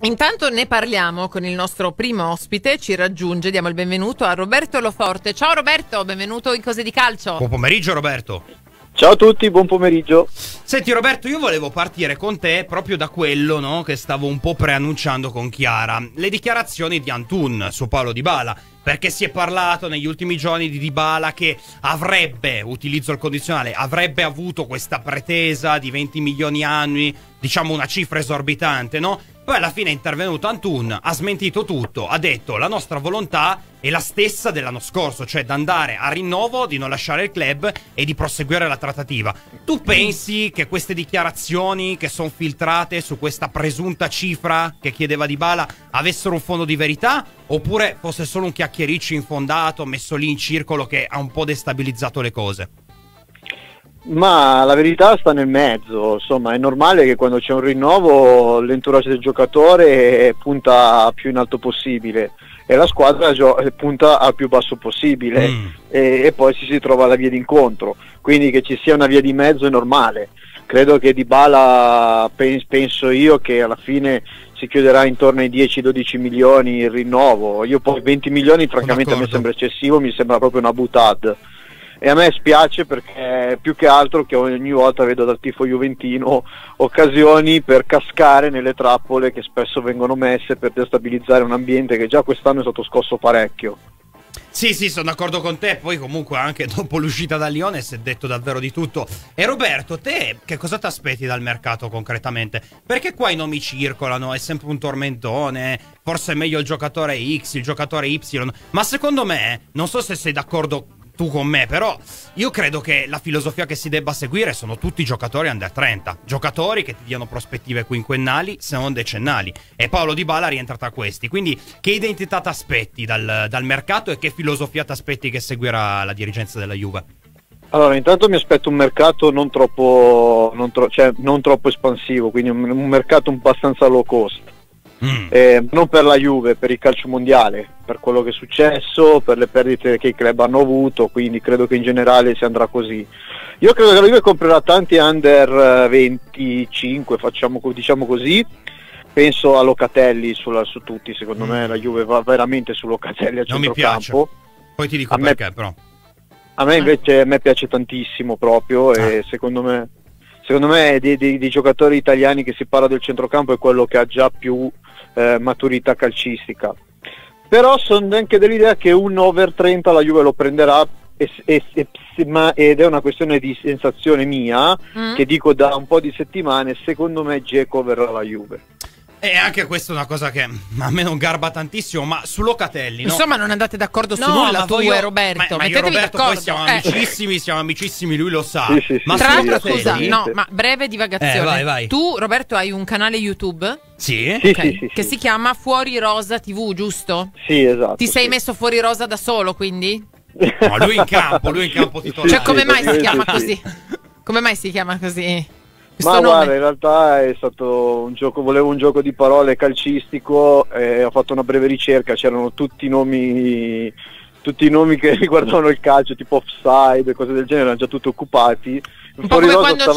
Intanto ne parliamo con il nostro primo ospite, ci raggiunge, diamo il benvenuto a Roberto Loforte. Ciao Roberto, benvenuto in Cose di Calcio. Buon pomeriggio Roberto. Ciao a tutti, buon pomeriggio. Senti Roberto, io volevo partire con te proprio da quello, no, che stavo un po' preannunciando con Chiara. Le dichiarazioni di Antun su Paulo Dybala. Perché si è parlato negli ultimi giorni di Dybala che avrebbe, utilizzo il condizionale, avrebbe avuto questa pretesa di 20 milioni annui, diciamo una cifra esorbitante, no? Poi alla fine è intervenuto Antun, ha smentito tutto, ha detto la nostra volontà è la stessa dell'anno scorso, cioè di andare a rinnovo, di non lasciare il club e di proseguire la trattativa. Tu pensi che queste dichiarazioni che sono filtrate su questa presunta cifra che chiedeva Dybala avessero un fondo di verità? Oppure fosse solo un chiacchiericcio infondato, messo lì in circolo, che ha un po' destabilizzato le cose? Ma la verità sta nel mezzo, insomma è normale che quando c'è un rinnovo l'entourage del giocatore punta più in alto possibile e la squadra punta al più basso possibile e poi si trova la via d'incontro, quindi che ci sia una via di mezzo è normale. Credo che Dybala, penso io che alla fine si chiuderà intorno ai 10-12 milioni il rinnovo. Io poi 20 milioni francamente a me sembra eccessivo, mi sembra proprio una boutade. E a me spiace perché più che altro che ogni volta vedo dal tifo juventino occasioni per cascare nelle trappole che spesso vengono messe per destabilizzare un ambiente che già quest'anno è stato scosso parecchio. Sì, sono d'accordo con te. Poi comunque anche dopo l'uscita da Lione si è detto davvero di tutto. E Roberto, te che cosa ti aspetti dal mercato concretamente? Perché qua i nomi circolano, è sempre un tormentone, forse è meglio il giocatore X, il giocatore Y. Ma secondo me, non so se sei d'accordo tu con me, però io credo che la filosofia che si debba seguire sono tutti giocatori under 30, giocatori che ti diano prospettive quinquennali se non decennali, e Paulo Dybala rientra tra questi. Quindi che identità ti aspetti dal mercato e che filosofia ti aspetti che seguirà la dirigenza della Juve? Allora, intanto mi aspetto un mercato non troppo espansivo, quindi un mercato abbastanza low cost. Non per la Juve, per il calcio mondiale, per quello che è successo, per le perdite che i club hanno avuto, quindi credo che in generale si andrà così. Io credo che la Juve comprerà tanti under 25, diciamo così. Penso a Locatelli su tutti, secondo me la Juve va veramente su Locatelli a centrocampo. Poi ti dico perché però. A me invece piace tantissimo proprio e secondo me dei giocatori italiani che si parla del centrocampo è quello che ha già più maturità calcistica. Però sono anche dell'idea che un over 30 la Juve lo prenderà ed è una questione di sensazione mia che dico da un po' di settimane. Secondo me Dzeko verrà alla Juve. E anche questa è una cosa che a me non garba tantissimo, ma su Locatelli, no? Insomma, non andate d'accordo su nulla tu e Roberto. Ma io e Roberto poi siamo amicissimi, lui lo sa. Sì, ma tra l'altro, scusa, ma breve divagazione. Vai. Tu, Roberto, hai un canale YouTube? Sì. Che si chiama Fuori Rosa TV, giusto? Sì, esatto. Ti sei messo fuori rosa da solo, quindi? No, lui in campo titolare. Cioè, come mai si chiama così? Come mai si chiama così? Ma guarda, in realtà è stato un gioco, volevo un gioco di parole calcistico, ho fatto una breve ricerca, c'erano tutti i nomi che riguardavano il calcio, tipo offside, cose del genere, erano già tutti occupati. Un po' come quando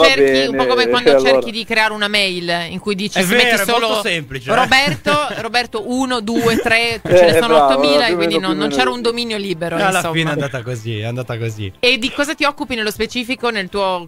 cerchi di creare una mail in cui dici metti solo molto semplice, Roberto 1, 2, 3, ce ne sono 8000 e quindi non c'era un dominio libero. Alla fine è andata così. E di cosa ti occupi nello specifico nel tuo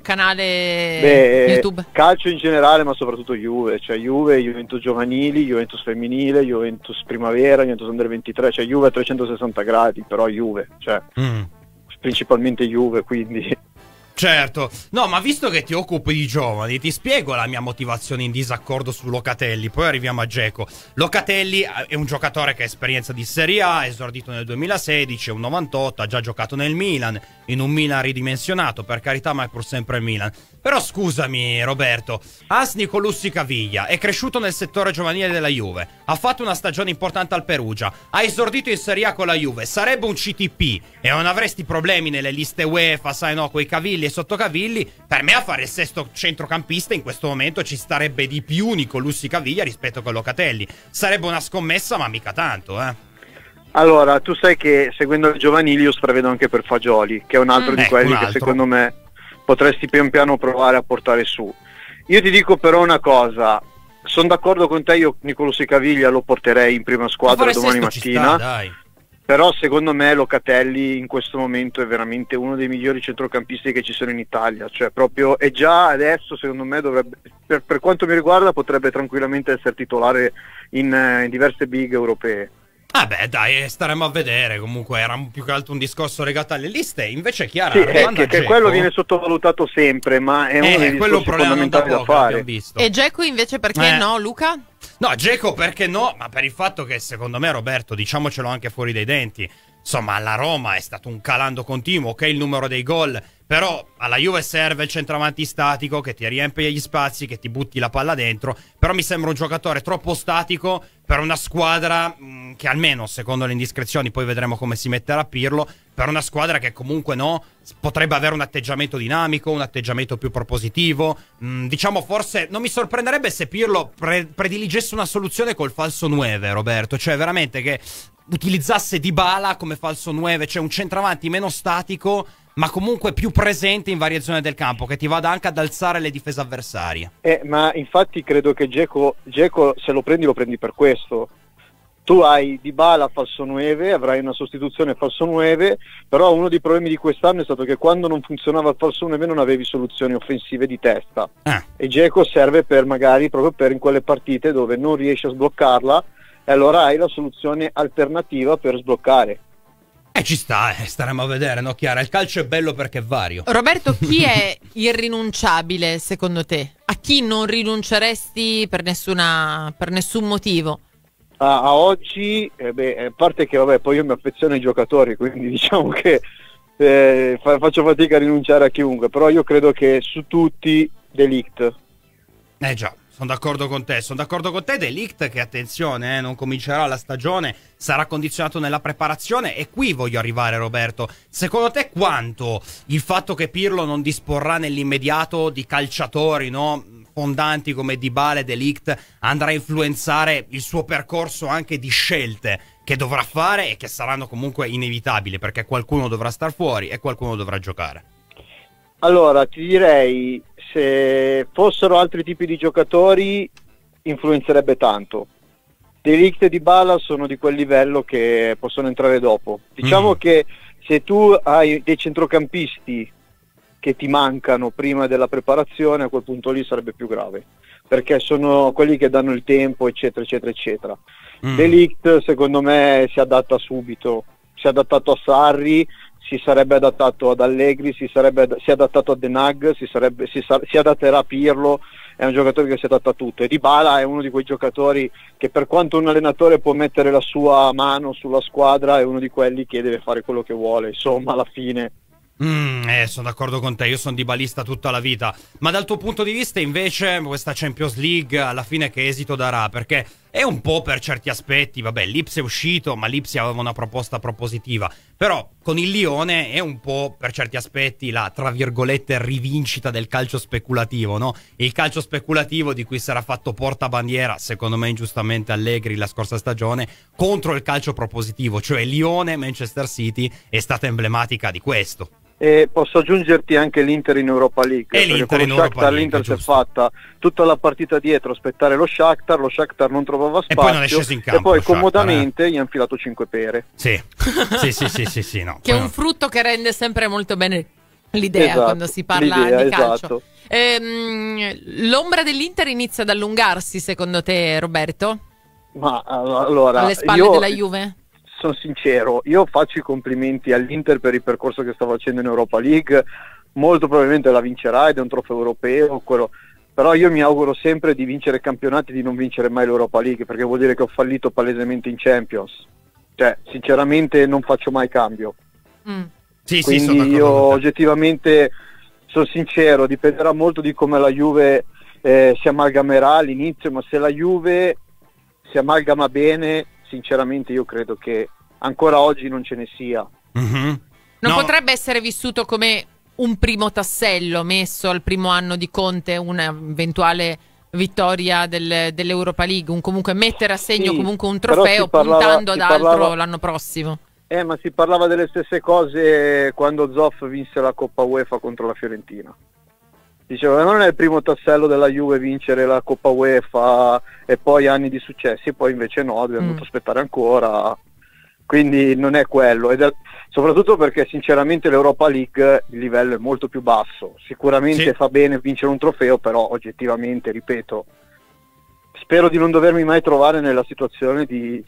canale YouTube? Calcio in generale, ma soprattutto Juve, cioè Juventus giovanili, Juventus femminile, Juventus primavera, Juventus under 23, cioè Juve a 360 gradi, però Juve, cioè principalmente Juve, quindi... Certo, no, ma visto che ti occupi di giovani, ti spiego la mia motivazione in disaccordo su Locatelli, poi arriviamo a Dzeko. Locatelli è un giocatore che ha esperienza di Serie A, è esordito nel 2016, è un 98, ha già giocato nel Milan, in un Milan ridimensionato, per carità, ma è pur sempre il Milan. Però scusami Roberto, Asni Colussi Caviglia è cresciuto nel settore giovanile della Juve, ha fatto una stagione importante al Perugia, ha esordito in Serie A con la Juve, sarebbe un CTP e non avresti problemi nelle liste UEFA, sai no, coi cavilli e sottocavilli. Per me a fare il sesto centrocampista in questo momento ci starebbe di più Nicolussi Caviglia rispetto a Locatelli. Sarebbe una scommessa, ma mica tanto, Allora, tu sai che seguendo le giovanili io stravedo anche per Fagioli, che è un altro di quelli che secondo me potresti pian piano provare a portare su. Io ti dico però una cosa, sono d'accordo con te, io Nicolo Caviglia lo porterei in prima squadra domani mattina, dai. Però secondo me Locatelli in questo momento è veramente uno dei migliori centrocampisti che ci sono in Italia, cioè proprio, e già adesso secondo me dovrebbe, per quanto mi riguarda, potrebbe tranquillamente essere titolare in diverse big europee. Ah beh dai, staremo a vedere, comunque era più che altro un discorso legato alle liste, invece Chiara, sì, che quello viene sottovalutato sempre, ma è uno dei discorsi fondamentali da fare. E Dzeko invece perché no, Luca? No, Dzeko perché no, ma per il fatto che secondo me, Roberto, diciamocelo anche fuori dai denti, insomma alla Roma è stato un calando continuo, ok il numero dei gol, però alla Juve serve il centravanti statico che ti riempie gli spazi, che ti butti la palla dentro, però mi sembra un giocatore troppo statico per una squadra che almeno, secondo le indiscrezioni, poi vedremo come si metterà Pirlo, per una squadra che comunque no, potrebbe avere un atteggiamento dinamico, un atteggiamento più propositivo, diciamo forse non mi sorprenderebbe se Pirlo prediligesse una soluzione col falso 9, Roberto, cioè veramente che utilizzasse Dybala come falso 9, cioè un centravanti meno statico ma comunque più presente in varie zone del campo, che ti vada anche ad alzare le difese avversarie. Ma infatti credo che Dzeko se lo prendi per questo. Tu hai Dybala falso 9, avrai una sostituzione falso 9, però uno dei problemi di quest'anno è stato che quando non funzionava il falso 9 non avevi soluzioni offensive di testa. E Dzeko serve per magari proprio per in quelle partite dove non riesci a sbloccarla, e allora hai la soluzione alternativa per sbloccare. Ci sta, staremo a vedere, no Chiara? Il calcio è bello perché è vario. Roberto, chi è irrinunciabile secondo te? A chi non rinunceresti per nessun motivo? A oggi, a parte che vabbè, poi io mi affeziono ai giocatori, quindi diciamo che faccio fatica a rinunciare a chiunque, però io credo che su tutti De Ligt. Già. Sono d'accordo con te, De Ligt che attenzione, non comincerà la stagione, sarà condizionato nella preparazione e qui voglio arrivare Roberto, secondo te quanto il fatto che Pirlo non disporrà nell'immediato di calciatori, no, fondanti come Dybala e De Ligt andrà a influenzare il suo percorso anche di scelte che dovrà fare e che saranno comunque inevitabili perché qualcuno dovrà star fuori e qualcuno dovrà giocare? Allora, ti direi, se fossero altri tipi di giocatori influenzerebbe tanto. De Ligt e Dybala sono di quel livello che possono entrare dopo. Diciamo che se tu hai dei centrocampisti che ti mancano prima della preparazione, a quel punto lì sarebbe più grave, perché sono quelli che danno il tempo, eccetera, eccetera, eccetera. De Ligt secondo me si adatta subito, si è adattato a Sarri, si sarebbe adattato ad Allegri, si è adattato a Den Hag, si adatterà a Pirlo, è un giocatore che si adatta a tutto. E Dybala è uno di quei giocatori che, per quanto un allenatore può mettere la sua mano sulla squadra, è uno di quelli che deve fare quello che vuole, insomma, alla fine. Sono d'accordo con te, io sono dybalista tutta la vita. Ma dal tuo punto di vista invece questa Champions League alla fine che esito darà? Perché è un po' per certi aspetti, vabbè, l'Ipsia è uscito, ma l'Ipsia aveva una proposta propositiva. Però con il Lione è un po' per certi aspetti la, tra virgolette, rivincita del calcio speculativo, no? Il calcio speculativo di cui sarà fatto portabandiera, secondo me ingiustamente Allegri la scorsa stagione, contro il calcio propositivo, cioè Lione, Manchester City è stata emblematica di questo. E posso aggiungerti anche l'Inter in Europa League, e l'Inter in Europa League, l'Inter si è fatta tutta la partita dietro aspettare lo Shakhtar non trovava spazio e poi non è sceso in campo, e poi comodamente gli hanno filato 5 pere. Sì, no. Che è un frutto che rende sempre molto bene l'idea, esatto, quando si parla di calcio. Esatto. L'ombra dell'Inter inizia ad allungarsi secondo te, Roberto? Ma allora, alle spalle della Juve? Sono sincero, io faccio i complimenti all'Inter per il percorso che sta facendo in Europa League, molto probabilmente la vincerà ed è un trofeo europeo, però io mi auguro sempre di vincere campionati e di non vincere mai l'Europa League, perché vuol dire che ho fallito palesemente in Champions, cioè sinceramente non faccio mai cambio. Quindi io oggettivamente sono sincero, dipenderà molto di come la Juve si amalgamerà all'inizio, ma se la Juve si amalgama bene, sinceramente io credo che ancora oggi non ce ne sia. Non potrebbe essere vissuto come un primo tassello messo al primo anno di Conte, un'eventuale vittoria dell'Europa League, comunque mettere a segno comunque un trofeo puntando ad altro l'anno prossimo. Ma si parlava delle stesse cose quando Zoff vinse la Coppa UEFA contro la Fiorentina. Dicevo, non è il primo tassello della Juve vincere la Coppa UEFA e poi anni di successi, poi invece no, abbiamo dovuto aspettare ancora, quindi non è quello, soprattutto perché sinceramente l'Europa League il livello è molto più basso, sicuramente fa bene vincere un trofeo, però oggettivamente, ripeto, spero di non dovermi mai trovare nella situazione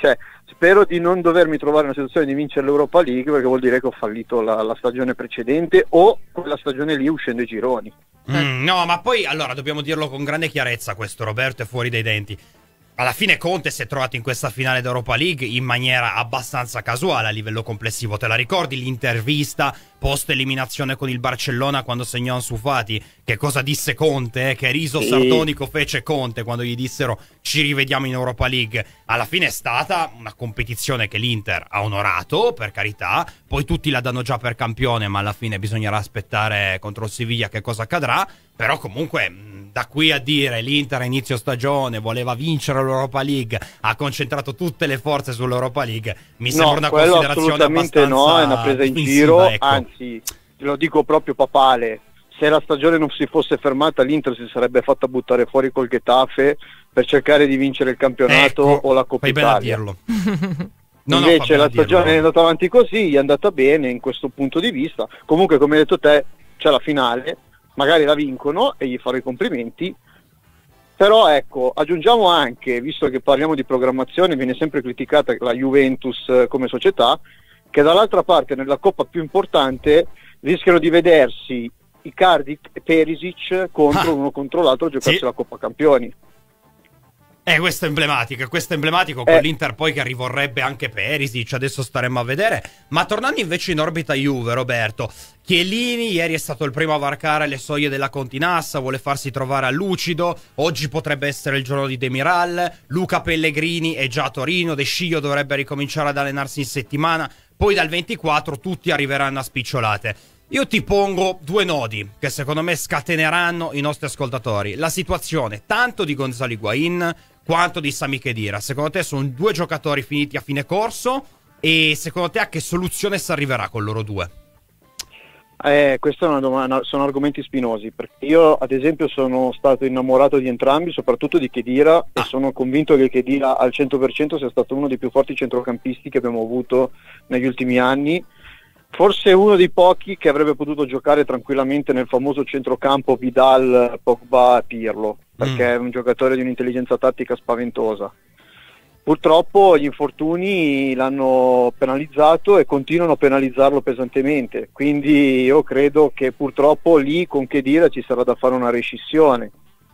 spero di non dovermi trovare nella situazione di vincere l'Europa League, perché vuol dire che ho fallito la stagione precedente o quella stagione lì uscendo ai gironi. No, ma poi allora dobbiamo dirlo con grande chiarezza, questo Roberto è fuori dai denti. Alla fine Conte si è trovato in questa finale d'Europa League in maniera abbastanza casuale a livello complessivo. Te la ricordi l'intervista post eliminazione con il Barcellona quando segnò Ansu Fati? Che cosa disse Conte? Che riso sardonico fece Conte quando gli dissero ci rivediamo in Europa League. Alla fine è stata una competizione che l'Inter ha onorato, per carità. Poi tutti la danno già per campione, ma alla fine bisognerà aspettare contro il Siviglia che cosa accadrà. Però comunque da qui a dire l'Inter a inizio stagione voleva vincere l'Europa League, ha concentrato tutte le forze sull'Europa League, mi sembra una considerazione abbastanza no, è una presa in giro, ecco. Anzi, te lo dico proprio papale, se la stagione non si fosse fermata l'Inter si sarebbe fatta buttare fuori col Getafe per cercare di vincere il campionato o la Coppa Italia. Fai bene a dirlo. Invece la stagione è andata avanti così, è andata bene in questo punto di vista. Comunque, come hai detto te, c'è la finale, magari la vincono e gli farò i complimenti, però ecco, aggiungiamo anche, visto che parliamo di programmazione, viene sempre criticata la Juventus come società, che dall'altra parte nella Coppa più importante rischiano di vedersi Icardi e Perisic uno contro l'altro giocarsi la Coppa Campioni. Questo è emblematico con l'Inter poi che rivorrebbe anche Perisic, adesso staremo a vedere. Ma tornando invece in orbita Juve, Roberto, Chiellini ieri è stato il primo a varcare le soglie della Continassa, vuole farsi trovare a lucido, oggi potrebbe essere il giorno di Demiral, Luca Pellegrini è già a Torino, De Sciglio dovrebbe ricominciare ad allenarsi in settimana, poi dal 24 tutti arriveranno a spicciolate. Io ti pongo due nodi che secondo me scateneranno i nostri ascoltatori. La situazione tanto di Gonzalo Higuain quanto di Sami Khedira. Secondo te sono due giocatori finiti a fine corso e secondo te a che soluzione si arriverà con loro due? Questa è una domanda, sono argomenti spinosi, perché io ad esempio sono stato innamorato di entrambi, soprattutto di Khedira, e sono convinto che Khedira al 100% sia stato uno dei più forti centrocampisti che abbiamo avuto negli ultimi anni. Forse uno dei pochi che avrebbe potuto giocare tranquillamente nel famoso centrocampo Vidal, Pogba, Pirlo, perché è un giocatore di un'intelligenza tattica spaventosa. Purtroppo gli infortuni l'hanno penalizzato e continuano a penalizzarlo pesantemente, quindi io credo che purtroppo lì con Khedira ci sarà da fare una rescissione.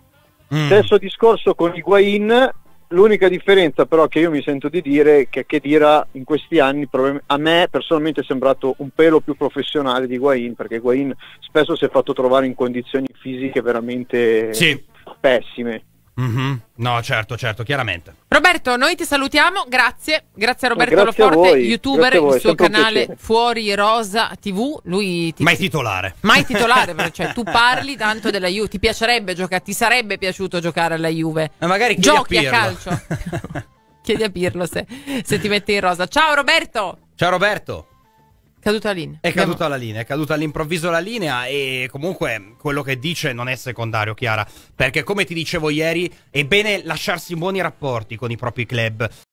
Stesso discorso con Higuain. L'unica differenza però che io mi sento di dire è che Khedira in questi anni a me personalmente è sembrato un pelo più professionale di Higuain, perché Higuain spesso si è fatto trovare in condizioni fisiche veramente pessime. No, certo, chiaramente. Roberto, noi ti salutiamo, grazie a Roberto Loforte, youtuber, il suo canale Fuori Rosa TV, mai titolare, cioè tu parli tanto della Juve, ti piacerebbe giocare, ti sarebbe piaciuto giocare alla Juve, magari giochi a calcio. Chiedi a Pirlo se ti mette in rosa. Ciao Roberto. Caduta la linea. È caduta all'improvviso la linea e comunque quello che dice non è secondario, Chiara, perché come ti dicevo ieri è bene lasciarsi buoni rapporti con i propri club.